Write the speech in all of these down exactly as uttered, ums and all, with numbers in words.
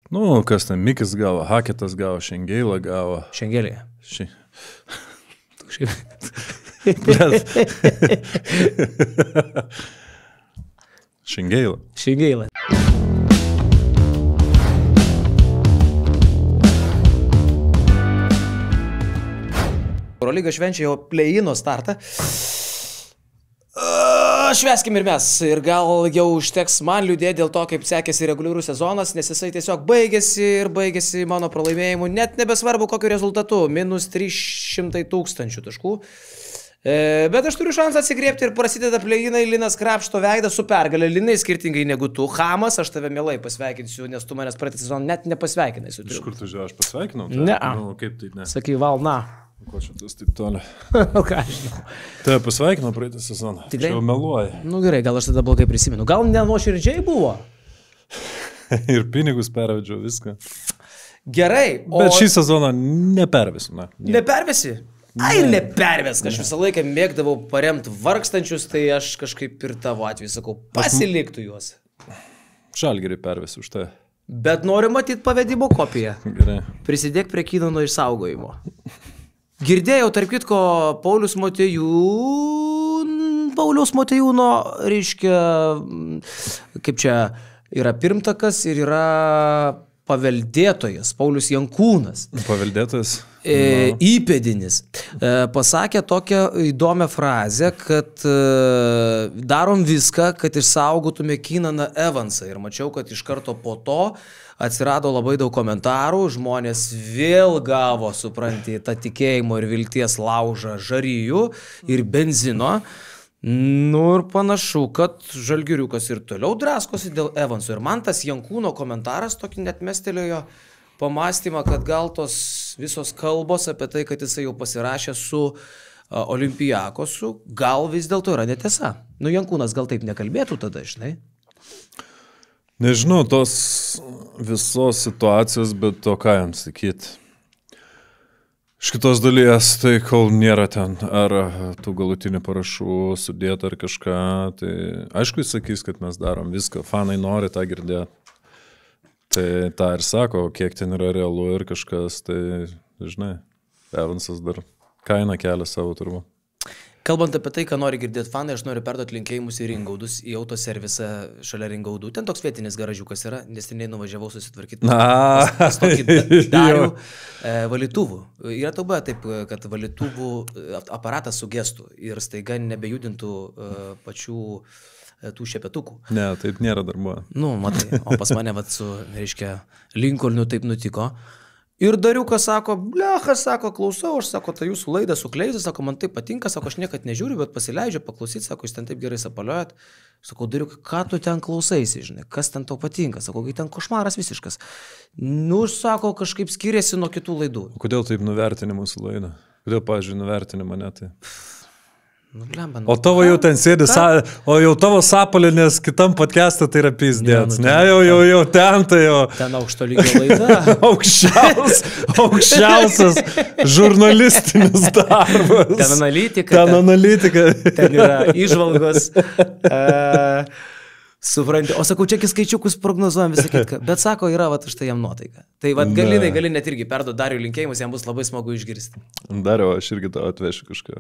Nu, kas ten, Mikis gavo, Haketas gavo, Šengeila gavo. Šengelėje. Ši... Šengeila. Šengeila. Eurolyga švenčia jau play-ino startą. Šveskim ir mes. Ir gal jau užteks man liūdėti dėl to, kaip sekėsi reguliarų sezonas, nes jisai tiesiog baigėsi ir baigėsi mano pralaimėjimu. Net nebesvarbu kokiu rezultatu. Minus trys šimtai tūkstančių taškų. E, bet aš turiu šansą atsigriepti ir prasideda play-inai. Linas krapšto veidą su pergalė. Linai, skirtingai negu tu. Hamas, aš tave mielai pasveikinsiu, nes tu manęs praeitą sezoną net nepasveikinai. Iš kur tu žiūrėjau, aš pasveikinau? Ne. Nu, kaip tai ne? Sakai, valna. Ko čia tas taip toli? Ką aš žinau. Tave pasveikinau praeitą sezoną. Tikrai? Čia jau meluoja. Nu gerai, gal aš tada blogai prisimenu. Gal nenuoširdžiai buvo? Ir pinigus pervedžiau viską. Gerai. O... Bet šį sezoną nepervesiu. Na, nepervesi? Ai, ne. nepervesk. Aš visą laiką mėgdavau paremti vargstančius, tai aš kažkaip ir tavo atveju sakau, pasiliktų juos. Žalgirį pervesiu už tai. Bet noriu matyti pavedimo kopiją. Gerai. Prisidėk prie Kinono išsaugojimo. Girdėjau, tarp kitko, Paulius Motiejūn, Pauliaus Motiejūno, reiškia, kaip čia, yra pirmtakas ir yra paveldėtojas, Paulius Jankūnas. Paveldėtojas? E, įpėdinis. E, pasakė tokią įdomią frazę, kad e, darom viską, kad išsaugotume Keenaną Evansą. Ir mačiau, kad iš karto po to atsirado labai daug komentarų, žmonės vėl gavo, supranti, tą tikėjimo ir vilties laužą žarijų ir benzino. Nu ir panašu, kad žalgiriukas ir toliau draskosi dėl Evanso. Ir man tas Jankūno komentaras tokį net mestelėjo pamastymą, kad gal tos visos kalbos apie tai, kad jisai jau pasirašė su uh, Olimpiakosu, gal vis dėlto yra netiesa. Nu, Jankūnas gal taip nekalbėtų tada, žinai? Nežinau tos visos situacijos, bet to ką jam sakyti. Iš kitos dalies, tai kol nėra ten ar tų galutinių parašų sudėta ar kažką, tai aišku jis sakys, kad mes darom viską, fanai nori tą girdėti. Tai tą ir sako, kiek ten yra realu ir kažkas, tai žinai, Evansas dar kainą kelia savo turbūt. Kalbant apie tai, ką nori girdėti fanai, aš noriu perduoti linkėjimus į Ringaudus, į autoservisą šalia Ringaudų. Ten toks vietinis garažiukas yra, neseniai nuvažiavau susitvarkyti. Na, pas, pas tokį Darių e, valytuvų. Yra tau buvo taip, kad valytuvų aparatas sugestų ir staiga nebejudintų e, pačių e, tų šepetukų. Ne, taip nėra dar buvo. Nu, matai, o pas mane vat su, reiškia, Lincolnu taip nutiko. Ir Dariukas sako, blechas, sako, klausau, aš sako, tai jūsų laida su Kleizu, sako, man tai patinka, sako, aš niekad nežiūriu, bet pasileidžiu paklausyti, sako, jūs ten taip gerai sapaliojat. Sako, Dariuk, ką tu ten klausaisi, žinai, kas ten tau patinka, sako, kai ten košmaras visiškas. Nu, sako, kažkaip skiriasi nuo kitų laidų. O kodėl taip nuvertini mūsų laidą? Kodėl, pavyzdžiui, nuvertini mane tai? Nu, blemba, nu, o tavo jau ten sėdi, sa, o jau tavo sapalinės kitam podcast'e tai yra pizdėts. Ne, nu, ne, jau, jau, jau ten tai jau. Ten aukšto lygio laida. Aukščiaus, aukščiausias žurnalistinis darbas. Ten analitika. Ten, ten analitika. Ten yra įžvalgos. Uh, supranti. O sakau, čia skaičiukus prognozuojam visą kitką. Bet sako, yra va štai jam nuotaika. Tai va galinai, gali net irgi perduoti Dariui linkėjimus, jam bus labai smagu išgirsti. Dariau, aš irgi tau atvešiu kažką.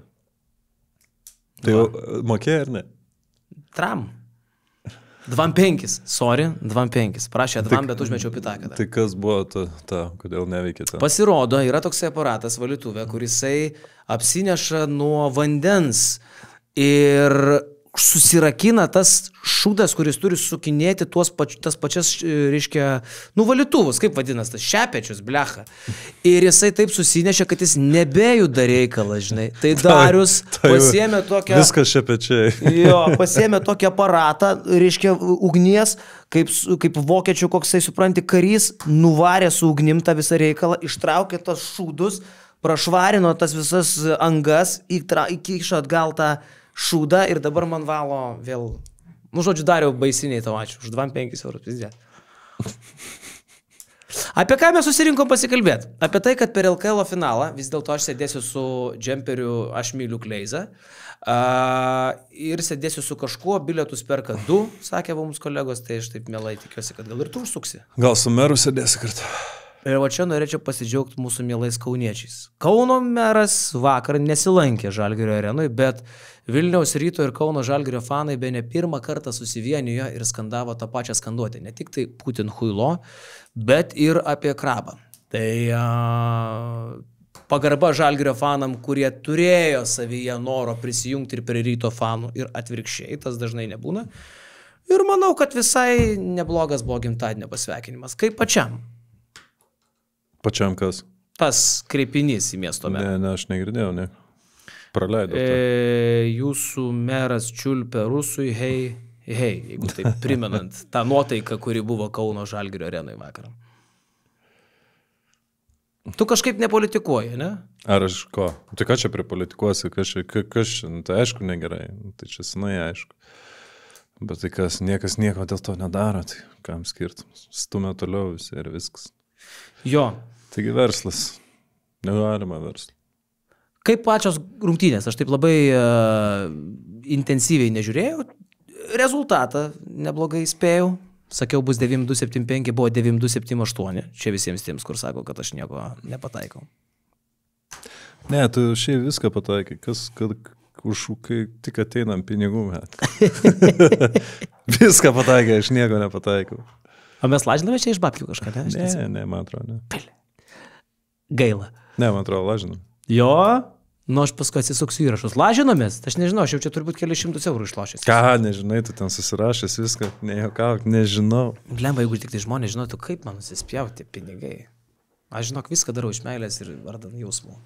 Tai jau mokėjai ar ne? Tram. Dvam penkis. Sorry, dvam penkis. Prašė dvam, bet užmečiau pitaką. Tai kas buvo ta, ta kodėl neveikia ta? Pasirodo, yra toksai aparatas valytuvė, kurisai apsineša nuo vandens ir susirakina tas šūdas, kuris turi sukinėti tuos pač, tas pačias, reiškia, nu valytuvus, kaip vadinas, tas šepečius, blecha. Ir jisai taip susinešė, kad jis nebejuda reikalą, žinai. Tai Darius ta, ta pasiėmė tokią... Viskas šepečiai. Jo, pasiėmė tokį aparatą, reiškia, ugnies, kaip, kaip vokiečių koksai, supranti, karys, nuvarė su ugnim tą visą reikalą, ištraukė tas šūdus, prašvarino tas visas angas, įkišo atgal tą šūdą ir dabar man valo vėl... Nu, žodžiu, Dariau baisiniai tau ačiū. Už dvam penkis eurus, pizdė. Apie ką mes susirinkom pasikalbėti? Apie tai, kad per L K L finalą vis dėlto aš sėdėsiu su džemperiu Aš myliu Kleizą uh, ir sėdėsiu su kažkuo, bilietus perka du, sakė mums kolegos, tai aš taip mielai tikiuosi, kad gal ir tu užsuksi. Gal su meru sėdėsi kartu. Ir va čia norėčiau pasidžiaugti mūsų mielais kauniečiais. Kauno meras vakar nesilankė Žalgirio arenui, bet Vilniaus Ryto ir Kauno Žalgirio fanai be ne pirmą kartą susivienijo ir skandavo tą pačią skanduotę. Ne tik tai Putin huilo, bet ir apie krabą. Tai a, pagarba Žalgirio fanam, kurie turėjo savyje noro prisijungti ir prie Ryto fanų ir atvirkščiai, tas dažnai nebūna. Ir manau, kad visai neblogas buvo gimtadienio pasveikinimas. Kaip pačiam? Pačiam kas? Tas kreipinys į miesto merą. Ne, ne, aš negirdėjau, ne. Praleidau. E, jūsų meras čiulpia rusui, hei, hei, jeigu taip primenant tą nuotaiką, kuri buvo Kauno Žalgirio arenui vakar. Tu kažkaip nepolitikuoji, ne? Ar aš ko? Tai ką čia pripolitikuosi, kas čia, kas čia, nu, tai aišku negerai, tai čia senai aišku. Bet tai kas, niekas nieko dėl to nedaro, tai kam skirtumas. Stumia toliau visi ir viskas. Jo. Taigi verslas. Negalima verslas. Kaip pačios rungtynės? Aš taip labai uh, intensyviai nežiūrėjau. Rezultatą neblogai spėjau. Sakiau, bus devyni du septyni penki, buvo devyni du septyni aštuoni. Čia visiems tiems, kur sako, kad aš nieko nepataikau. Ne, tu šiaip viską pataikai. Kas, kad už kai tik ateinam pinigų met. Viską pataikai, aš nieko nepataikau. O mes lažiname čia iš babkių kažką, ne? Ne, ne, ne, man atrodo, ne. Pelė. Gaila. Ne, man atrodo, lažinam. Jo, nu aš paskui atsisuksiu įrašus. Lažinomės, aš nežinau, aš jau čia turbūt kelius šimtus eurų išlošęs. Ką, nežinai, tu ten susirašęs viską, nejuokauk, nežinau. Lemba, jeigu tik tai žmonės žinotų, kaip man nusispjauti pinigai. Aš žinok, viską darau iš meilės ir vardan jausmų.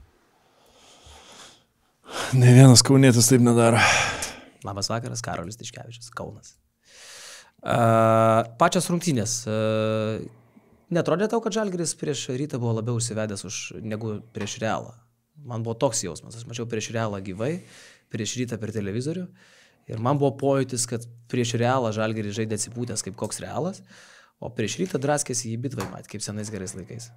Ne vienas kaunietis taip nedaro. Labas vakaras, Karolis Tiškevičius, Kaunas. Uh, pačios rungtynės. Uh, netrodė tau, kad Žalgiris prieš Rytą buvo labiau užsivedęs už, negu prieš Realą? Man buvo toks jausmas. Aš mačiau prieš Realą gyvai, prieš Rytą per televizorių. Ir man buvo pojūtis, kad prieš Realą Žalgiris žaidė atsipūtęs kaip koks Realas, o prieš Rytą draskėsi į bitvai, mat, kaip senais gerais laikais.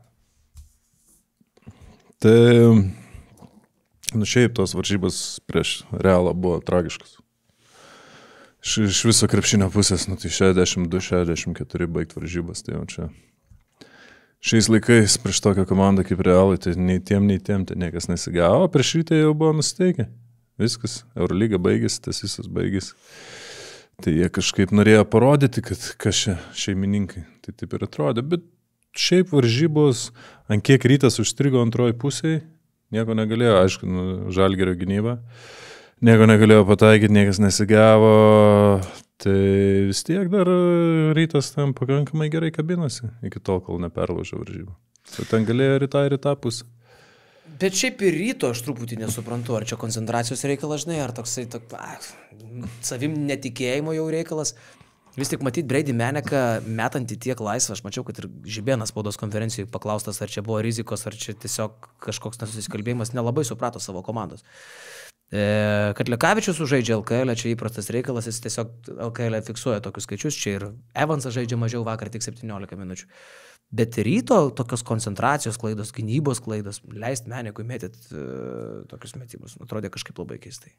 Tai, nu šiaip tos varžybos prieš Realą buvo tragiškas. Iš, iš viso krepšinio pusės, nu tai šešiasdešimt du šešiasdešimt keturi baigt varžybas, tai jau čia. Šiais laikais prieš tokią komandą kaip Realai, tai nei tiem, nei tiem, tai niekas nesigavo, o prieš Rytą jau buvo nusiteikę. Viskas, Eurolyga baigėsi, tas visas baigėsi. Tai jie kažkaip norėjo parodyti, kad kas čia šeimininkai, tai taip ir atrodė, bet šiaip varžybos, ant kiek Rytas užstrigo antroji pusėje, nieko negalėjo, aišku, nu, Žalgirio gynyba. Nieko negalėjo pataikyti, niekas nesigavo, tai vis tiek dar Rytas ten pakankamai gerai kabinosi, iki tol, kol neperlaužė varžybą. Tai ten galėjo rytą ir rytą pusę. Bet šiaip ir Ryto aš truputį nesuprantu, ar čia koncentracijos reikalas, žinai, ar toksai tok, a, savim netikėjimo jau reikalas. Vis tik matyti Brady Meneką metantį tiek laisvą, aš mačiau, kad ir Žibėnas spaudos konferencijoje paklaustas, ar čia buvo rizikos, ar čia tiesiog kažkoks nesusikalbėjimas, nelabai suprato savo komandos. E, kad Lekavičius sužaidžia L K L, čia įprastas reikalas, jis tiesiog L K L fiksuoja tokius skaičius, čia ir Evansas žaidžia mažiau, vakar tik septyniolika minučių. Bet Ryto tokios koncentracijos klaidos, gynybos klaidos, leist Menekui mėtyti e, tokius metimus, atrodė kažkaip labai keistai.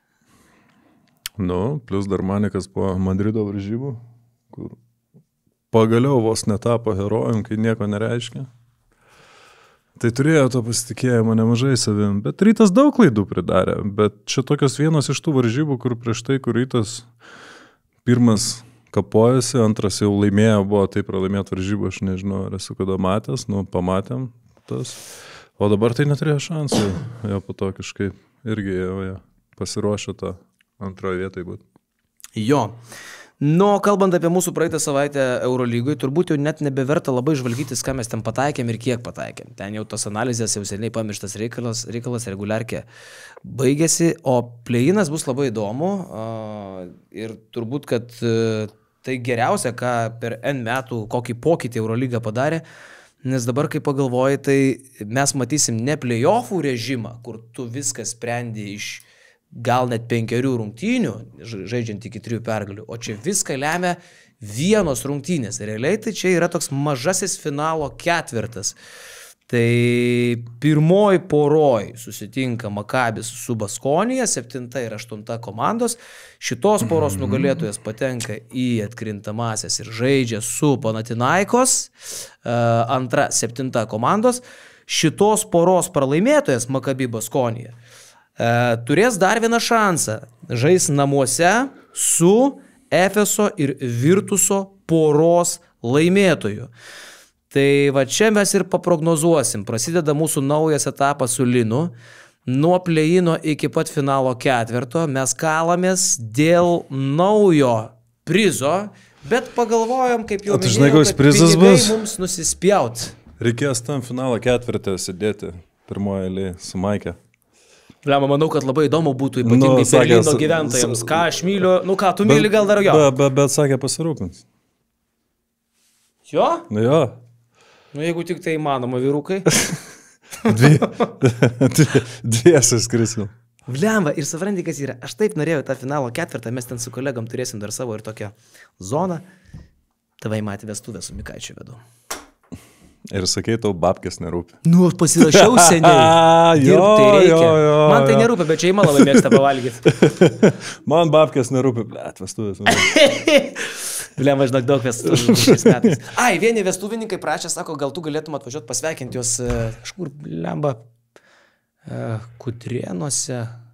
Nu, plus dar Manekas po Madrido varžybų, kur pagaliau vos netapo herojum, kai nieko nereiškia. Tai turėjo to pasitikėjimo nemažai savim, bet Rytas daug klaidų pridarė, bet čia tokios vienos iš tų varžybų, kur prieš tai, kur Rytas pirmas kapojasi, antras jau laimėjo, buvo taip pralaimėt varžybų, aš nežinau, ar esu kada matęs, nu, pamatėm tas, o dabar tai neturėjo šansų, jo po to kažkaip irgi jau, jo, pasiruošė tą antroje vietoje būti. Jo. Nu, kalbant apie mūsų praeitą savaitę Eurolygoj, turbūt jau net nebeverta labai žvalgytis, ką mes ten pataikėm ir kiek pataikėm. Ten jau tos analizės jau seniai pamirštas reikalas, reikalas reguliarkė baigėsi, o play-inas bus labai įdomu ir turbūt, kad tai geriausia, ką per N metų, kokį pokytį Eurolyga padarė, nes dabar, kai pagalvoji, tai mes matysim ne play-offų režimą, kur tu viską sprendi iš gal net penkerių rungtynių, žaidžiant iki trijų pergalių, o čia viską lemia vienos rungtynės. Realiai tai čia yra toks mažasis finalo ketvirtas. Tai pirmoji poroj susitinka Makabis su Baskonija, septinta ir aštunta komandos. Šitos poros nugalėtojas patenka į atkrintamasias ir žaidžia su Panathinaikos, antra, septinta komandos. Šitos poros pralaimėtojas Makabi Baskonija turės dar vieną šansą. Žais namuose su Efeso ir Virtuso poros laimėtoju. Tai va čia mes ir paprognozuosim. Prasideda mūsų naujas etapas su Linu. Nuo play-ino iki pat finalo ketvirto mes kalamės dėl naujo prizo, bet pagalvojom, kaip jau minėjau, kad pinigai mums nusispjaut. Reikės tam finalo ketvirtą sėdėti pirmoje eilėje su Maike. Lema, manau, kad labai įdomu būtų ypatingai nu, Berlyno gyventojams. Ką aš myliu, nu ką, tu myli gal dar jo? Bet, bet, bet sakė pasirūpins. Jo? Nu jo. Nu, jeigu tik tai įmanoma, vyrukai. Dvi, dviesi skrisim. Vlemba, ir supranti, kas yra. Aš taip norėjau tą finalo ketvirtą, mes ten su kolegom turėsim dar savo ir tokią zoną. Tavai matė vestuvę su Mikaičiu vedu. Ir sakei, tau babkės nerūpi. Nu, pasirašiau seniai. Dirbti reikia. Jo, jo, man tai nerūpi, bet čia įma labai mėgsta pavalgyti. Man babkės nerūpi, blėt, vestuvės. Blem, aš daug vestuvių šiais metais. Ai, vieni vestuvininkai prašė, sako, gal tu galėtum atvažiuoti pasveikinti juos kažkur, blemba, Kutrėnuose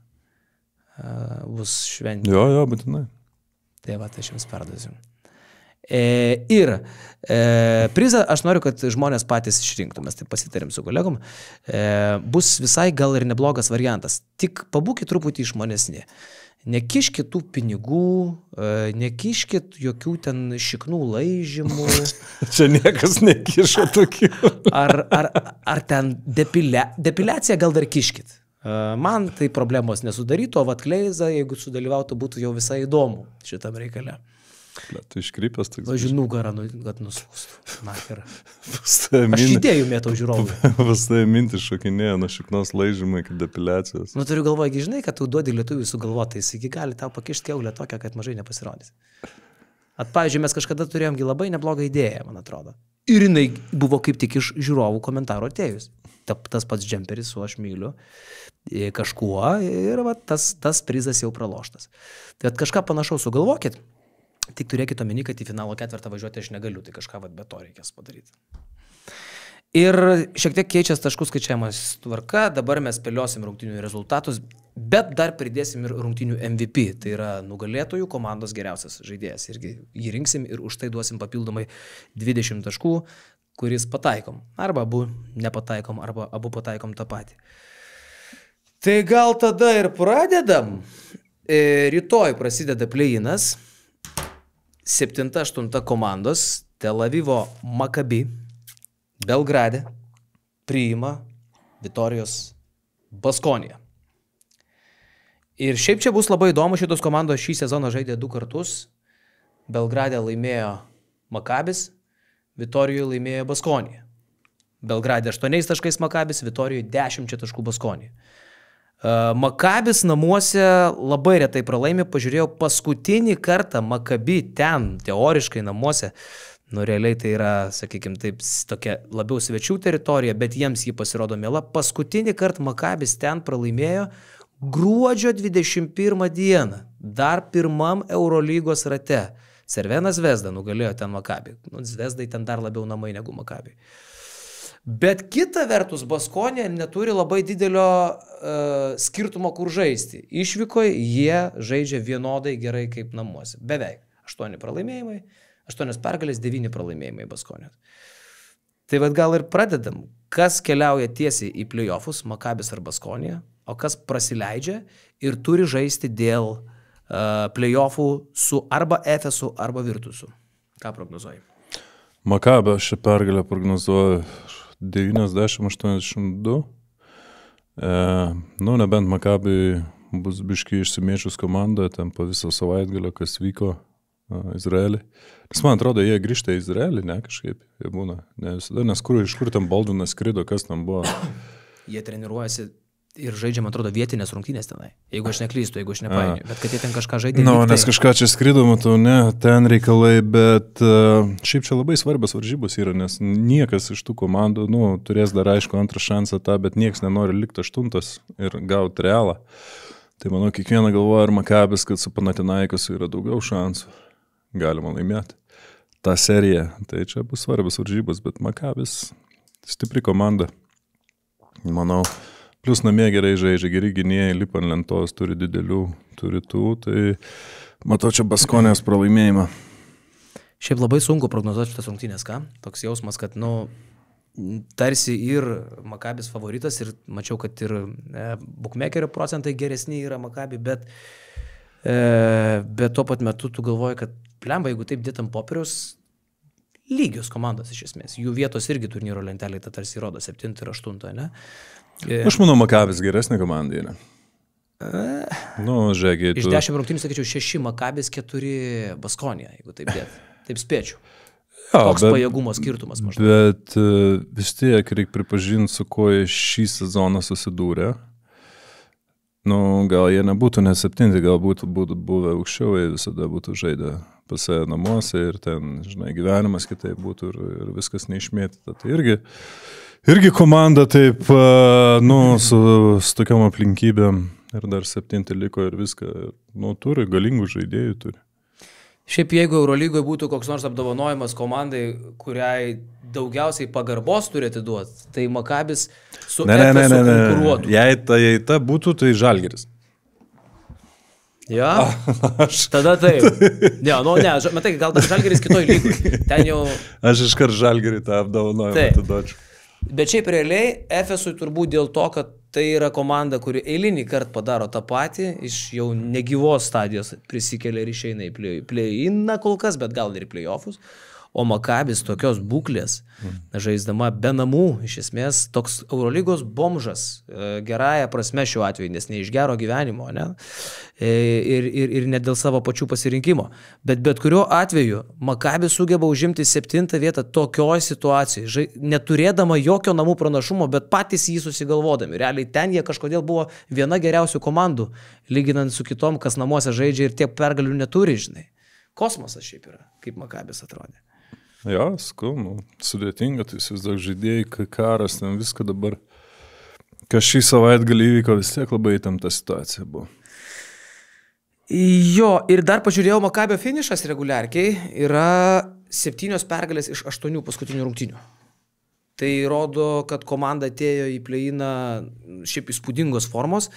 bus šventė. Jo, jo, būtinai. Tai va, tai aš jums perduosiu. E, ir e, prizą aš noriu, kad žmonės patys išrinktų, mes tai pasitarėm su kolegom. E, bus visai gal ir neblogas variantas, tik pabūkit truputį išmanesni. Nekiškit tų pinigų, nekiškit jokių ten šiknų laižymų. Čia niekas nekišo tokių. Ar, ar, ar ten depilia, depiliaciją gal dar kiškit. Man tai problemos nesudarytų, o Vatkleiza, jeigu sudalyvautų, būtų jau visai įdomu šitam reikale. Tu iškrypęs toks. Važiu nugarą, kad nuslūstų. Na, ir. Aš idėjų mėtau žiūrovų. Pas tai mintis šokinėja nuo šiknos laižymai iki depiliacijos. Nu, turiu galvoje, žinai, kad tu duodi lietuvių sugalvotą, jis iki gali tau pakišti keulę tokią, kad mažai nepasirodys. At, pavyzdžiui, mes kažkada turėjomgi labai neblogą idėją, man atrodo. Ir jinai buvo kaip tik iš žiūrovų komentaro atėjus. Tas pats džemperis, su aš myliu kažkuo ir va, tas, tas prizas jau praloštas. Tai at, kažką panašaus sugalvokit. Tik turėkite omeny, kad į finalo ketvirtą važiuoti aš negaliu, tai kažką vat, be to reikės padaryti. Ir šiek tiek keičias taškų skaičiavimas tvarka, dabar mes spėliosim rungtynių rezultatus, bet dar pridėsim ir rungtynių M V P, tai yra nugalėtojų komandos geriausias žaidėjas. Irgi jį rinksim ir už tai duosim papildomai dvidešimt taškų, kuris pataikom. Arba abu nepataikom, arba abu pataikom tą patį. Tai gal tada ir pradedam. E, rytoj prasideda play-inas. septinta aštunta komandos, Tel Avivo Makabi, Belgrade, priima Vitorijos Baskoniją. Ir šiaip čia bus labai įdomu, šitos komandos šį sezoną žaidė du kartus. Belgrade laimėjo Makabis, Vitorijoje laimėjo Baskonija. Belgrade aštuoniais taškais Makabis, Vitorijoje dešimt taškų Baskonija. Makabis namuose labai retai pralaimė, pažiūrėjau paskutinį kartą Makabi ten, teoriškai namuose, nu realiai tai yra, sakykime, taip, tokia labiau svečių teritorija, bet jiems jį pasirodo mėla. Paskutinį kartą Makabis ten pralaimėjo gruodžio dvidešimt pirmą dieną, dar pirmam Eurolygos rate. Cervena Zvezda nugalėjo ten Makabį. Nu, Zvezdai ten dar labiau namai negu Makabi. Bet kita vertus, Baskonija neturi labai didelio uh, skirtumo, kur žaisti. Išvykoje jie žaidžia vienodai gerai kaip namuose. Beveik. Aštuoni pralaimėjimai, aštuonios pergalės, devyni pralaimėjimai Baskonijos. Tai vad gal ir pradedam. Kas keliauja tiesiai į playoffus, Makabis ar Baskonija, o kas prasileidžia ir turi žaisti dėl uh, playoffų su arba Efesu, arba Virtusu. Ką prognozuoji? Makabio šią pergalę prognozuoju devyniasdešimt aštuoniasdešimt du. E, nu, nebent Makabi bus biškai išsimėčius komandoje, ten po visą savaitgalę, kas vyko a, Izraelį. Nes man atrodo, jie grįžta į Izraelį, ne, kažkaip jie būna. Ne visada, nes kur, iš kur ten Baldvinas skrido, kas ten buvo. Jie treniruojasi ir žaidžia, man atrodo, vietinės rungtynės tenai. Jeigu aš neklystu, jeigu aš nepainioju. Bet kad jie ten kažką žaidė. Na, no, nes kažką čia skrido, matau, ne, ten reikalai, bet uh, šiaip čia labai svarbios varžybos yra, nes niekas iš tų komandų, nu, turės dar aišku antrą šansą tą, bet niekas nenori likti aštuntas ir gauti Realą. Tai manau, kiekviena galvoja, ar Makabis, kad su Panathinaikosu yra daugiau šansų. Galima laimėti tą seriją. Tai čia bus svarbios varžybos, bet Makabis stipri komanda. Manau, plius namie gerai žaidžia, geri gynėjai, lipa ant lentos, turi didelių, turi tų, tai matau čia Baskonės pralaimėjimą. Šiaip labai sunku prognozuoti šitas rungtynės, ką? Toks jausmas, kad, nu, tarsi ir Makabis favoritas ir mačiau, kad ir e, bookmakerio procentai geresni yra Makabi, bet, e, bet tuo pat metu tu galvoji, kad plemba, jeigu taip dėtam popieriaus, lygios komandos iš esmės. Jų vietos irgi turnyro lentelėje ta tarsi rodo septintą ir aštuntą, ne? Aš manau, Makabis geresnė komanda yra. E... Nu, žiūrėk, iš tu... dešimt rungtynių, sakyčiau, šeši Makabis, keturi Baskonija, jeigu taip dėt. Taip spėčiau. Ja, Koks bet, pajėgumo skirtumas maždaug. Bet uh, vis tiek reikia pripažinti, su kuo šį sezoną susidūrė. Nu, gal jie nebūtų ne septinti, gal būtų, būtų buvę aukščiau, jie visada būtų žaidę pas save namuose ir ten, žinai, gyvenimas kitaip būtų ir, ir viskas neišmėtyta. Tai irgi, irgi komanda taip, nu, su, su tokiam aplinkybėm ir dar septinti liko ir viską, nu, turi, galingų žaidėjų turi. Šiaip jeigu Eurolygoje būtų koks nors apdovanojimas komandai, kuriai daugiausiai pagarbos turi atiduoti, tai Makabis su ne, ne, ne, Efesu ne, ne. konkuruotų. Jei ta, jei ta būtų, tai Žalgiris. Ja, aš... tada taip. Ne, nu ne, matai, gal tas Žalgiris kitoj lygoj. Ten jau... Aš iškart Žalgirį tą apdovanojimą atiduočiau. Bet šiaip realiai Efesui turbūt dėl to, kad tai yra komanda, kuri eilinį kartą padaro tą patį, iš jau negyvos stadijos prisikelia ir išeina į play-iną kol kas, bet gal ir į play-offus. O Makabis tokios būklės, žaisdama be namų, iš esmės toks Eurolygos bomžas, gerąją prasme šiuo atveju, nes ne iš gero gyvenimo, ne? Ir, ir, ir ne dėl savo pačių pasirinkimo. Bet bet kuriuo atveju Makabis sugeba užimti septintą vietą tokioje situacijoje, žai, neturėdama jokio namų pranašumo, bet patys jį susigalvodami. Realiai ten jie kažkodėl buvo viena geriausių komandų, lyginant su kitom, kas namuose žaidžia ir tiek pergalių neturi, žinai. Kosmosas šiaip yra, kaip Makabis atrodė. Jo, skau, nu, sudėtinga, tai įsivaizduok žaidėjai, karas, ten viską dabar, kas šį savaitgalį įvyko, vis tiek labai įtempta situacija buvo. Jo, ir dar pažiūrėjau, Makabio finišas reguliarkiai yra septynios pergalės iš aštuonių paskutinių rungtynių. Tai rodo, kad komanda atėjo į play-iną šiaip įspūdingos formos.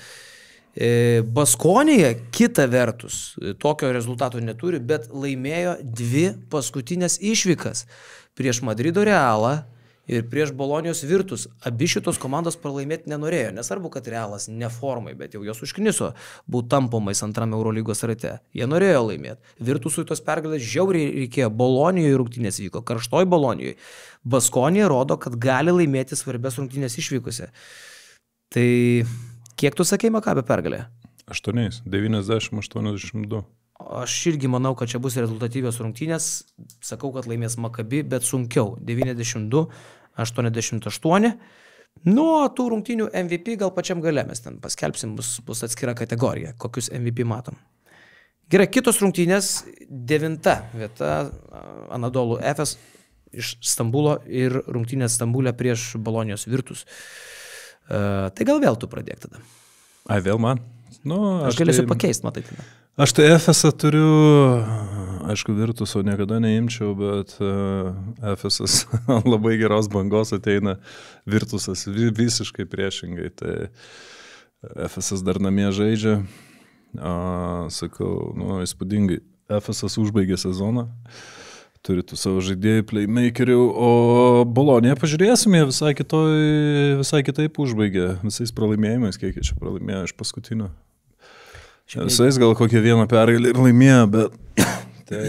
Baskonija, kita vertus, tokio rezultato neturi, bet laimėjo dvi paskutinės išvykas prieš Madrido Realą ir prieš Bolonijos Virtus. Abi šitos komandos pralaimėti nenorėjo. Nesvarbu, kad Realas neformai, bet jau jos užkniso būt tampomais antrame Eurolygos rate. Jie norėjo laimėti. Virtusui tos pergalės žiauriai reikėjo. Bolonijoje rungtynės vyko, karštoj Bolonijoje. Baskonija rodo, kad gali laimėti svarbias rungtynės išvykose. Tai... Kiek tu sakei Makabio pergalė? aštuoniais, devyniasdešimt aštuoniasdešimt du. Aš irgi manau, kad čia bus rezultatyvios rungtynės. Sakau, kad laimės Makabi, bet sunkiau. devyniasdešimt du aštuoniasdešimt aštuoni. Nuo tų rungtynių M V P gal pačiam gale mes ten paskelbsim, bus, bus atskira kategorija, kokius M V P matom. Gerai, kitos rungtynės, devinta vieta, Anadolu Efes iš Stambulo ir rungtynės Stambulė prieš Bolonijos Virtus. Uh, tai gal vėl tu pradėk tada. Ai, vėl man? Nu, aš, aš galėsiu tai, pakeisti, matai tada. Aš tai Efesą turiu, aišku, Virtuso niekada neimčiau, bet uh, Efesas labai geros bangos ateina, Virtusas visiškai priešingai. Tai Efesas dar namie žaidžia, uh, sakau, nu, įspūdingai. Efesas užbaigė sezoną. Turi tų savo žaidėjų, playmakerių, o Bolonija, pažiūrėsime, visai, kitoj, visai kitaip užbaigė, visais pralaimėjimais, kiek jie čia pralaimėjo iš paskutinio. Visais gal kokią vieną pergalį ir laimėjo, bet tai,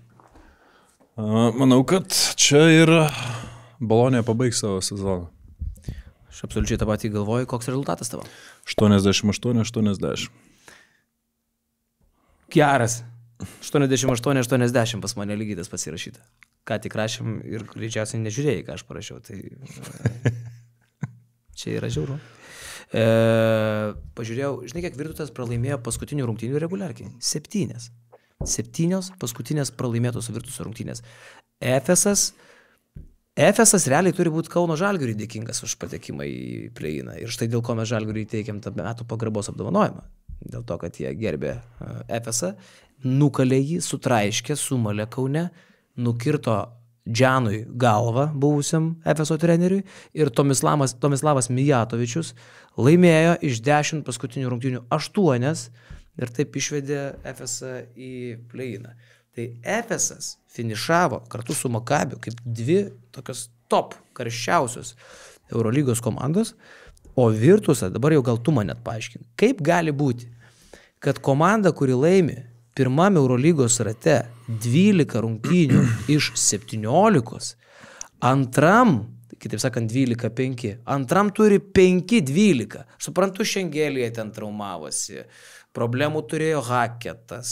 a, manau, kad čia ir Bolonija pabaigs savo sezoną. Aš absoliučiai tą patį galvoju, koks rezultatas tavo? aštuoniasdešimt aštuoni aštuoniasdešimt. Geras. aštuoniasdešimt aštuoni aštuoniasdešimt pas mane lygiai tas pasirašyta. Ką tik rašėm ir greičiausiai nežiūrėjai, ką aš parašiau. Tai čia yra žiauru. E, pažiūrėjau, žinai, kiek Virtusas pralaimėjo paskutinių rungtynių reguliarkiai? Septynės. Septynios paskutinės pralaimėtos Virtuso rungtynės. Efesas, Efesas realiai turi būti Kauno Žalgiriui dėkingas už patekimą į play-iną. Ir štai dėl ko mes Žalgiriui teikiam tą metų pagarbos apdovanojimą. Dėl to, kad jie gerbė Efesą, nukalė jį, sutraiškė, sumalė Kaune, nukirto Džanui galvą buvusiam Efeso treneriui ir Tomislavas, Tomislavas Mijatovičius laimėjo iš dešimt paskutinių rungtynių aštuonias ir taip išvedė Efesą į play-iną. Tai Efesas finišavo kartu su Makabiu kaip dvi tokios top karščiausios Eurolygos komandos, o Virtusą, dabar jau gal tu man net paaiškink, kaip gali būti, kad komanda, kuri laimi pirmam Eurolygos rate dvylika rungtynių iš septyniolikos, antram, kitaip sakant, dvylika penki, antram turi penki dvylika. Suprantu, Šengelija ten traumavosi, problemų turėjo Haketas,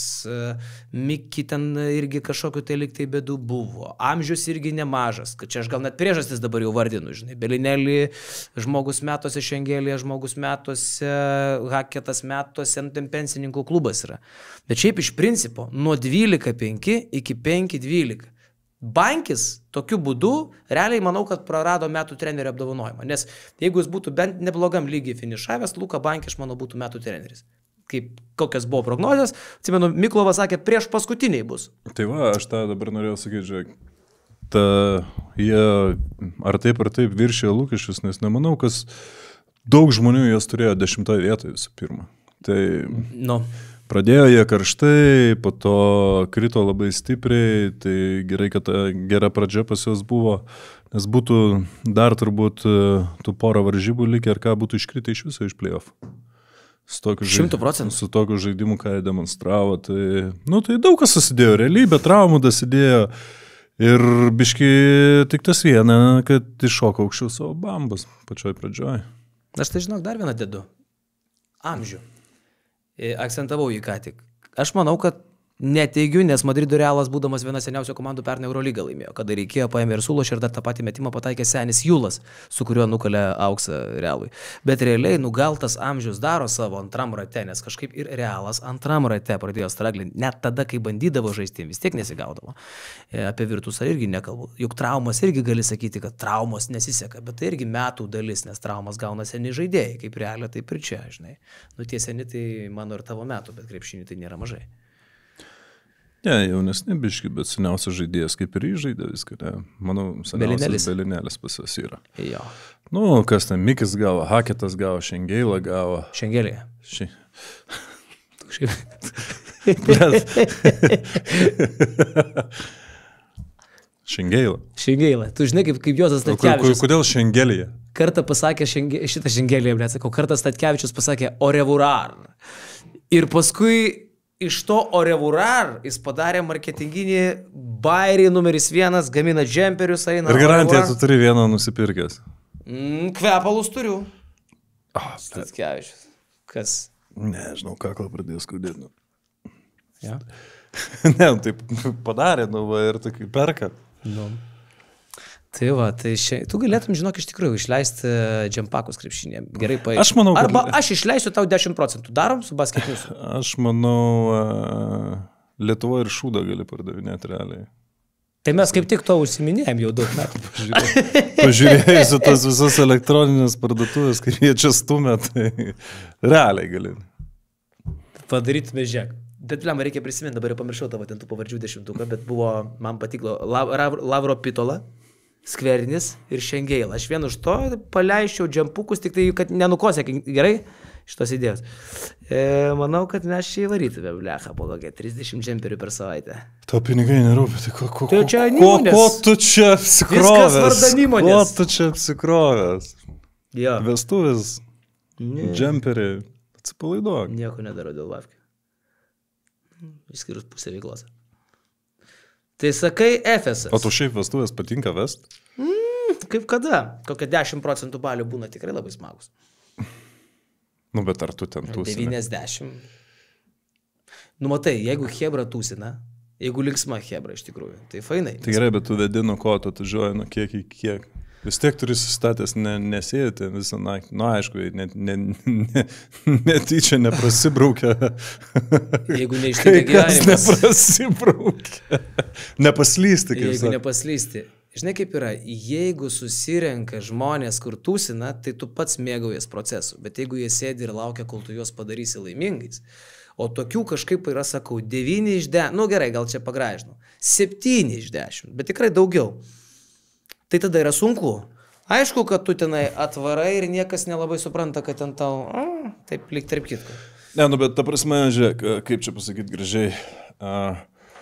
Miki ten irgi kažkokiu tai liktai bėdų buvo, amžius irgi nemažas, kad čia aš gal net priežastis dabar jau vardinu, žinai, Belinelį žmogus metuose, Šengelija žmogus metuose, Haketas metuose, ten pensininkų klubas yra. Bet šiaip iš principo nuo dvylika penki iki penki dvylika. Bankis tokiu būdu realiai manau, kad prarado metų trenerio apdovanojimą, nes jeigu jis būtų bent neblogam lygiai finišavęs, Luka Bankis, manau, būtų metų treneris. Kaip kokios buvo prognozijos, atsimenu, Miklovas sakė, prieš paskutiniai bus. Tai va, aš tą dabar norėjau sakyti, žiūrėk, ta, jie ar taip ar taip viršėjo lūkesčius, nes nemanau, kas daug žmonių jas turėjo dešimtoje vietoje visų pirma. Tai no. Pradėjo jie karštai, po to krito labai stipriai, tai gerai, kad ta gera pradžia pas juos buvo, nes būtų dar turbūt tų porą varžybų likę, ar ką būtų iškritę iš viso iš play-off. Šimtų procentų. Su tokiu žaidimu, ką jie demonstravo, tai, nu, tai daug kas susidėjo, realybė, traumų dasidėjo ir biški tik tas viena, kad iššoka aukščiau savo bambas pačioj pradžioj. Aš tai žinok, dar vieną dedu. Amžių. Akcentavau jį ką tik. Aš manau, kad neteigiu, nes Madrido Realas, būdamas viena seniausių komandų pernai Eurolygą laimėjo. Kada reikėjo, paėmė ir sulošė ir dar tą patį metimą pataikė senis Julas, su kuriuo nukalė auksą Realui. Bet realiai, nu gal tas amžius daro savo antram rate, nes kažkaip ir Realas antram rate pradėjo straglinti. Net tada, kai bandydavo žaisti, vis tiek nesigaudavo. Apie Virtusą irgi nekalbu. Juk traumas irgi gali sakyti, kad traumos nesiseka, bet tai irgi metų dalis, nes traumas gauna seni žaidėjai, kaip Realė, taip ir čia, žinai. Nu tie seni tai mano ir tavo metų, bet krepšinį tai nėra mažai. Ne, jaunesni biški, bet seniausias žaidėjas kaip ir įžaidė viską. Ne? Manau, seniausias Belinėlis pas jos yra. Jo. Nu, kas ten, Mikis gavo, Haketas gavo, Šengeila gavo. Šengelija. Ši... Šengeila. Šengeila. Tu žinai, kaip, kaip Juozas Statkevičius. Kodėl Šengelija? Kartą pasakė, šenge, šitą Šengelija, blėt, sakau, kartą Statkevičius pasakė Orevurar. Ir paskui iš to Orevurar jis padarė marketinginį bairį numeris vienas, gamina džemperius, eina. Ir garantiją tu turi vieną nusipirkęs. Mm, kvepalus turiu. Oh, Statkevičius. Kas? Nežinau, kaklą pradėjo skaudėti. Ja? Ne, taip padarė, nu, va, ir tokį perka. Nu. Tai va, tai šia... tu galėtum, žinok, iš tikrųjų išleisti džempakus krepšinė. Gerai paėti. Aš manau, kad... Arba aš išleisiu tau dešimt procentų. Darom su basketinius? Aš manau, uh, Lietuvoje ir šūdą gali pardavinėti realiai. Tai mes kaip tik to užsiminėjom jau daug metų. Pažiūrėjusi tas visas elektroninės parduotuvės, kai jie čia stumia, tai realiai gali. Padarytume žiek. Bet, lemma, reikia prisiminti, dabar jau pamiršau tavo ten tų pavardžių dešimtuką, bet buvo, man patiko, Lav, Lavro Pitola, Skvernis ir Šengeila. Aš vien už to paleiščiau džempukus, tik tai, kad nenukosė gerai šitos idėjos. E, manau, kad mes čia įvarytume, blecha, po kokią trisdešimt džemperių per savaitę. Tau pinigai nerūpi, tai ko, ko, tai čia ko, ko tu čia apsikrovęs? Viskas vardan įmonės. Ko tu čia apsikrovęs? Jo. Vestuvės, džemperiai, atsipalaiduok. Nieko nedaro dėl lavkių. Išskyrus pusę veiklos. Tai sakai Efesas. O tu šiaip vestuvės patinka vest? Mm, kaip kada? Kokia dešimt procentų balių būna tikrai labai smagus. Nu, bet ar tu ten tūsini? devyniasdešimt. Nu, matai, jeigu Hebra tūsina, jeigu linksma Hebra iš tikrųjų, tai fainai. Tai gerai, bet tu vedi nuo ko, tu atvažiuoji nuo kiek į kiek. Vis tiek turi susistatęs ne, nesėdėti visą naktį. Nu, aišku, net ne, ne, netyčia neprasibraukia. Jeigu neištikė gyvenimas. Neprasibraukia. Nepaslysti, kaip Jeigu sakė. nepaslysti. Žinai kaip yra, jeigu susirenka žmonės, kur tūsina, tai tu pats mėgaujas procesu. Bet jeigu jie sėdi ir laukia, kol tu juos padarysi laimingais, o tokių kažkaip yra, sakau, devyni iš dešimt, nu gerai, gal čia pagražinu, septyni iš dešimt, bet tikrai daugiau. Tai tada yra sunku. Aišku, kad tu tenai atvarai ir niekas nelabai supranta, kad ten tau, a, taip lyg tarp kitko. Ne, nu, bet ta prasme, žiūrėk, kaip čia pasakyti gražiai. Uh,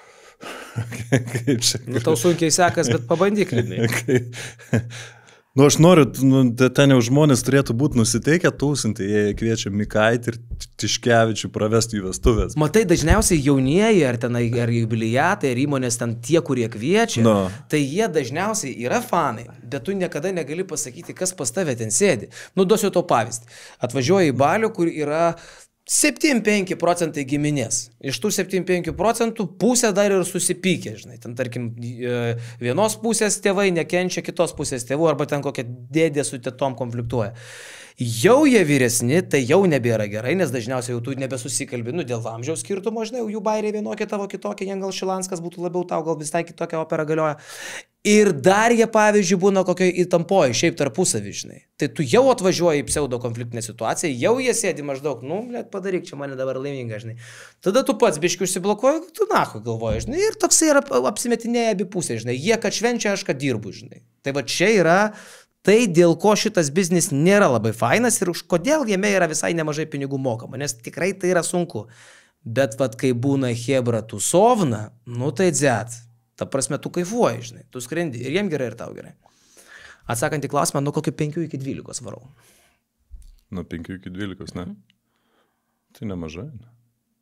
kaip čia. Nu, tau sunkiai sekas, bet pabandyk, liūdnai. Nu, aš noriu, nu, ten jau žmonės turėtų būti nusiteikę tūsinti, jie kviečia Mikaitį ir Tiškevičių pravesti į vestuvės. Matai, dažniausiai jaunieji, ar tenai, ar jubiliatai, ar įmonės ten tie, kurie kviečia, no. tai jie dažniausiai yra fanai, bet tu niekada negali pasakyti, kas pas tave ten sėdi. Nu, duosiu to pavyzdį. Atvažiuoji į balių, kur yra septyni penki procentai giminės. Iš tų septyni penki procentų pusė dar ir susipykė, žinai. Ten, tarkim, vienos pusės tėvai nekenčia kitos pusės tėvų, arba ten kokia dėdė su tėtom konfliktuoja. Jau jie vyresni, tai jau nebėra gerai, nes dažniausiai jau tu nebesusikalbi, nu, dėl amžiaus skirtumo, žinai, jų bairiai vienokie tavo kitokie, jie gal Šilanskas būtų labiau tau, gal visai kitokia opera galioja. Ir dar jie, pavyzdžiui, būna kokioje įtampoje, šiaip tarpusavį, žinai. Tai tu jau atvažiuoji į pseudo konfliktinę situaciją, jau jie sėdi maždaug, nu, blėt, padaryk, čia mane dabar laiminga, žinai. Tada tu pats biškiu užsiblokuoji, tu nahu galvoji, žinai, ir toksai yra apsimetinėję abi pusės, žinai. Jie kad švenčia, aš kad dirbu, žinai. Tai va čia yra tai, dėl ko šitas biznis nėra labai fainas ir už kodėl jame yra visai nemažai pinigų mokama, nes tikrai tai yra sunku. Bet vat kai būna hebra tusovna, nu tai dzet. Ta prasme, tu kaifuoji, žinai, tu skrendi ir jiem gerai, ir tau gerai. Atsakant į klausimą, nuo kokių penkių iki dvylikos varau. Nuo penkių iki dvylikos, ne? Tai nemažai, ne?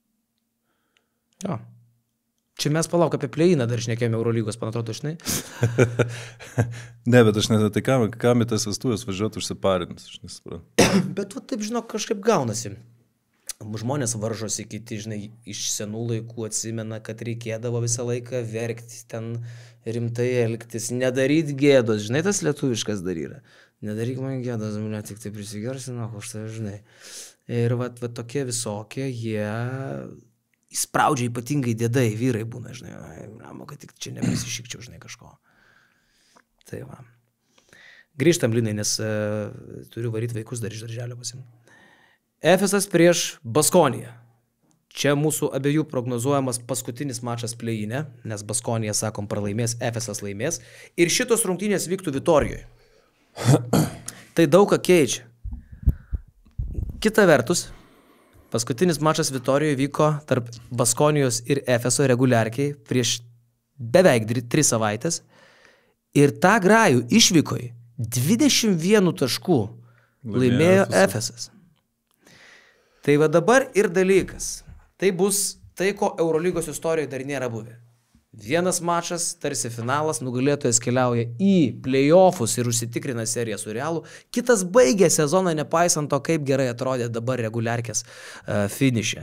Jo. Čia mes palauk apie play-iną dar šnekėjome Eurolygos, man atrodo, žinai. Ne, bet aš net tai kam, kam į tas vestuvės važiuoti užsiparinti, aš nesuprantu. Bet tu taip, žinok, kažkaip gaunasi. Žmonės varžosi, kiti, žinai, iš senų laikų atsimena, kad reikėdavo visą laiką verkti, ten rimtai elgtis, nedaryt gėdos, žinai, tas lietuviškas dar yra. Nedaryk man gėdos, man tik tai prisigarsinu, už tai, žinai. Ir va, va tokie visokie, jie įspraudžia ypatingai dėdai, vyrai būna, žinai, ramo, kad tik čia neprisišikčiau, žinai, kažko. Tai va. Grįžtam, Linai, nes uh, turiu varyti vaikus dar iš darželio pasimti. Efesas prieš Baskoniją. Čia mūsų abiejų prognozuojamas paskutinis mačas play-ine, nes Baskonija, sakom, pralaimės, Efesas laimės. Ir šitos rungtynės vyktų Vitorijoje. Tai daug ką keičia. Kita vertus, paskutinis mačas Vitorijoje vyko tarp Baskonijos ir Efeso reguliarkiai prieš beveik tris savaitės. Ir tą grajų išvykoje dvidešimt vienu tašku laimėjo Efesas. Tai va dabar ir dalykas. Tai bus tai, ko Eurolygos istorijoje dar nėra buvę. Vienas mačas, tarsi finalas, nugalėtojas keliauja į play-offus ir užsitikrina seriją su Realu. Kitas baigė sezoną, nepaisant to, kaip gerai atrodė dabar reguliarkės uh, finiše.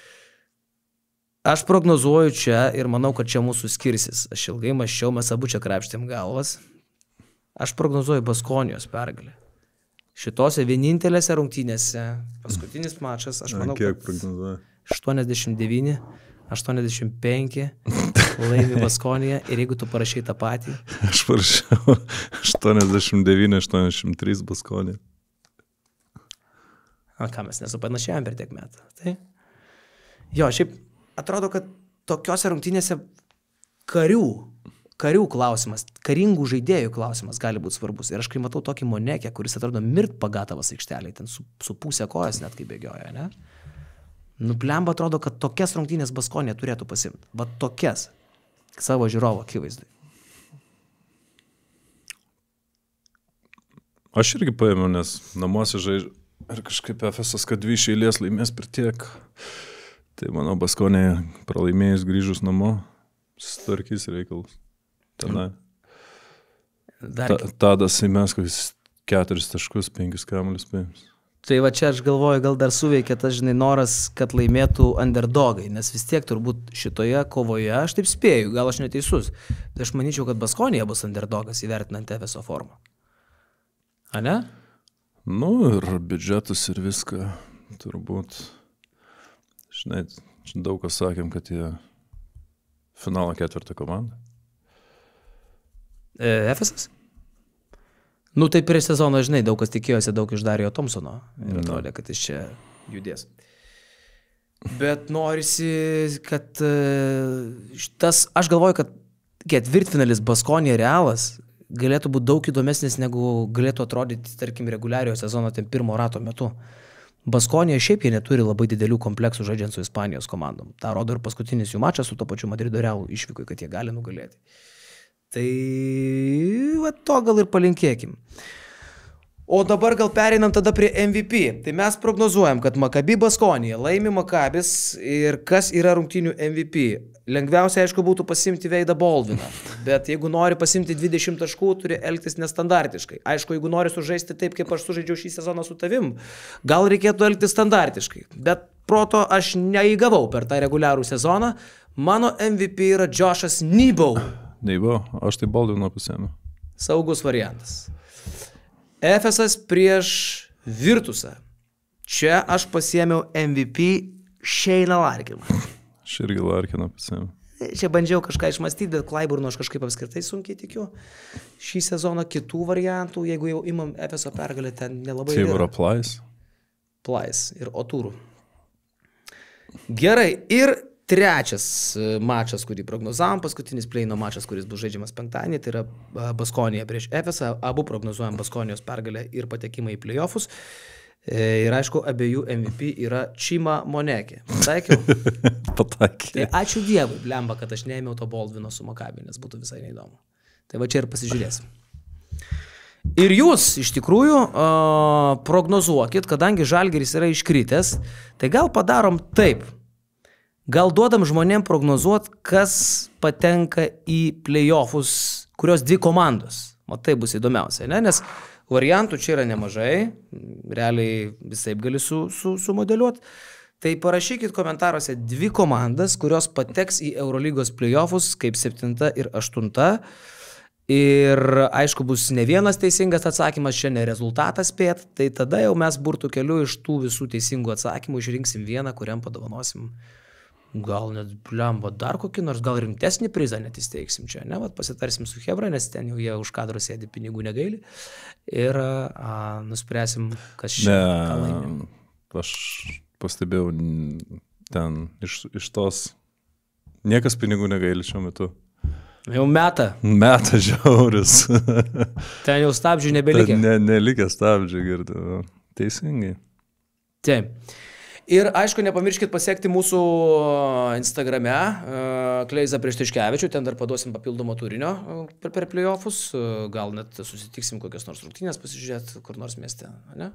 Aš prognozuoju čia ir manau, kad čia mūsų skirsis. Aš ilgai maščiau, mes abu čia krapštėm galvas. Aš prognozuoju Baskonijos pergalę. Šitose vienintelėse rungtynėse, paskutinis mačas, aš manau, kiek prognozuoja? aštuoniasdešimt devyni, aštuoniasdešimt penki laimi Baskonija ir jeigu tu parašai tą patį. Aš parašiau aštuoniasdešimt devyni, aštuoniasdešimt trys Baskonija. O ką mes nesupanašėjom per tiek metų. Tai? Jo, šiaip atrodo, kad tokiose rungtynėse karių, karių klausimas, karingų žaidėjų klausimas gali būti svarbus. Ir aš kai matau tokį Monekę, kuris atrodo mirt pagatavas aikšteliai, ten su, su pusė kojas net kai bėgioja, ne? Nuplemba atrodo, kad tokias rungtynės Baskonija turėtų pasimti. Va tokias. Savo žiūrovo akivaizdai. Aš irgi paėmiau, nes namuose žaidžiu. Ir kažkaip Efesas, kad dvi iš eilės laimės per tiek. Tai mano Baskonija pralaimėjus grįžus namo, susitvarkys reikalus. Tenai. Ta, Tadas įmeskais keturis taškus, penkis kamuolius paėmus. Tai va čia aš galvoju, gal dar suveikia tas, žinai, noras, kad laimėtų underdogai, nes vis tiek turbūt šitoje kovoje, aš taip spėju, gal aš neteisus, tai aš manyčiau, kad Baskonija bus underdogas įvertinant Efeso formą. A ne? Nu, ir biudžetus ir viską, turbūt. Žinai, daug kas sakėm, kad jie finalo ketvirtą komandą. E, Efesas? Nu, tai prieš sezoną, žinai, daug kas tikėjosi daug iš Dario Thompsono. Ir atrodė, kad jis čia judės. Bet norisi, kad šitas, aš galvoju, kad ketvirtfinalis Baskonija Realas galėtų būti daug įdomesnis, negu galėtų atrodyti, tarkim, reguliariojo sezono ten pirmo rato metu. Baskonija šiaip jie neturi labai didelių kompleksų žaidžiant su Ispanijos komandom. Ta rodo ir paskutinis jų mačas su to pačiu Madrido Realu išvyko, kad jie gali nugalėti. Tai va, to gal ir palinkėkim. O dabar gal pereinam tada prie M V P. Tai mes prognozuojam, kad Maccabi Baskonija laimi Maccabis ir kas yra rungtynių M V P. Lengviausia, aišku, būtų pasimti Veidą Baldviną, bet jeigu nori pasimti dvidešimt taškų, turi elgtis nestandartiškai. Aišku, jeigu nori sužaisti taip, kaip aš sužaidžiau šį sezoną su tavim, gal reikėtų elgtis standartiškai. Bet proto aš neįgavau per tą reguliarų sezoną. Mano M V P yra Joshas Nebo. Nebo, aš tai Baldviną pasėmiau. Saugus variantas. Efesas prieš Virtusą. Čia aš pasėmiau M V P Shayną Larkiną. Aš irgi Larkiną pasėmiau. Čia bandžiau kažką išmastyti, bet Klaiburno aš kažkaip apskritai sunkiai tikiu. Šį sezoną kitų variantų, jeigu jau imam Efeso pergalę, ten nelabai... Tiboro Plais. Plais ir Otūrų. Gerai, ir trečias mačas, kurį prognozavom, paskutinis pleino mačas, kuris bus žaidžiamas penktadienį, tai yra Baskonija prieš Efesą. Abu prognozuojam Baskonijos pergalę ir patekimą į playoffus. Ir aišku, abiejų M V P yra Chima Moneke. Pataikiau? Pataikiau. Tai ačiū Dievui, blemba, kad aš neėmiau to Baldvino su Maccabi, nes būtų visai neįdomu. Tai va čia ir pasižiūrėsim. Ir jūs, iš tikrųjų, uh, prognozuokit, kadangi Žalgiris yra iškritęs, tai gal padarom taip. Gal duodam žmonėm prognozuot, kas patenka į playoffus, kurios dvi komandos. O tai bus įdomiausia, ne? Nes variantų čia yra nemažai, realiai visaip gali su, su, sumodeliuoti. Tai parašykit komentaruose dvi komandas, kurios pateks į Eurolygos playoffus kaip septinta ir aštunta. Ir aišku, bus ne vienas teisingas atsakymas, čia ne rezultatas spėt, tai tada jau mes burtų keliu iš tų visų teisingų atsakymų išrinksim vieną, kuriam padovanosim. Gal net, blemba, dar kokį nors, gal rimtesnį prizą net įsteigsim čia, ne? Vat pasitarsim su Hebra, nes ten jau jie už kadro sėdi, pinigų negaili. Ir a, nuspręsim, kas čia laimė. Aš pastebėjau ten iš, iš tos, niekas pinigų negaili šiuo metu. Jau meta. Meta žiauris. Ten jau stabdžių nebelikė. Ne, nelikė stabdžių, girdėjau. Teisingai. Taip. Ir aišku, nepamirškit pasiekti mūsų Instagrame, Kleiza prieš Tiškevičių, ten dar paduosim papildomo turinio per, per playoffus, gal net susitiksim kokias nors rungtynės pasižiūrėti kur nors mieste, ne?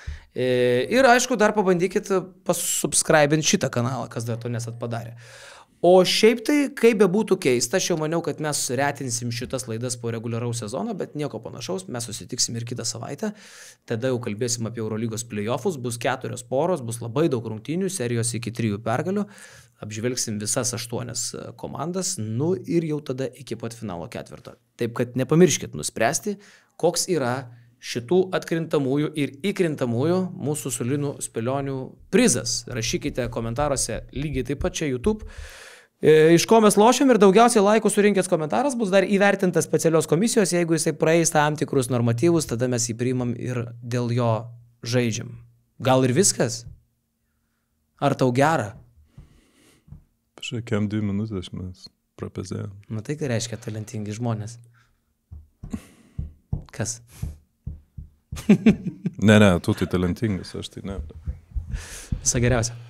Ir aišku, dar pabandykit pasubscribinti šitą kanalą, kas dar to nesat padarė. O šiaip tai, kaip be būtų keista, aš jau maniau, kad mes retinsim šitas laidas po reguliaraus sezono, bet nieko panašaus, mes susitiksim ir kitą savaitę, tada jau kalbėsim apie Eurolygos playoffus, bus keturios poros, bus labai daug rungtynių, serijos iki trijų pergalių, apžvelgsim visas aštuonias komandas, nu ir jau tada iki pat finalo ketvirto. Taip kad nepamirškit nuspręsti, koks yra šitų atkrintamųjų ir įkrintamųjų mūsų sulinų spėlionių prizas. Rašykite komentaruose lygiai taip pat čia YouTube. Iš ko mes lošiam ir daugiausiai laikų surinkęs komentaras bus dar įvertintas specialios komisijos, jeigu jisai praeis tam tikrus normatyvus, tada mes jį priimam ir dėl jo žaidžiam. Gal ir viskas? Ar tau gera? Pažiūrėk, dvi minutės mes prapezėjom. Na tai ką reiškia talentingi žmonės? Kas? Ne, ne, tu tai talentingas, aš tai ne. Visą geriausią.